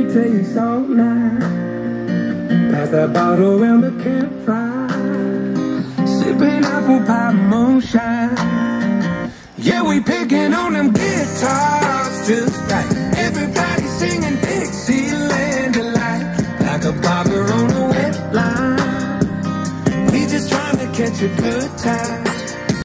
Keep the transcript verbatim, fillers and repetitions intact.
taste all night. Pass that bottle around the campfire, sipping apple pie moonshine. Yeah, we picking on them guitars just right. Everybody singing Dixieland delight, like a bobber on a wet line. We just trying to catch a good time.